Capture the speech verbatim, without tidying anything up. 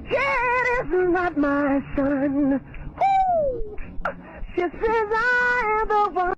Cat is not my son. Woo! She says I am the one.